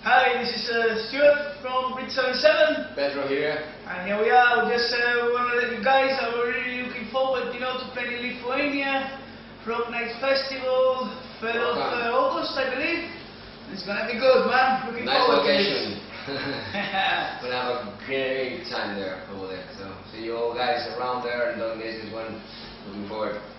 Hi, this is Stuart from Brit 77. Pedro here. And here we are. We just want to let you guys know we're really looking forward, to playing in Lithuania, Roko Naktys Festival, 3rd of August, I believe. It's gonna be good, man. Looking forward to it. We'll have a great time there over there. So see you all guys around there and doing this is one. Looking forward.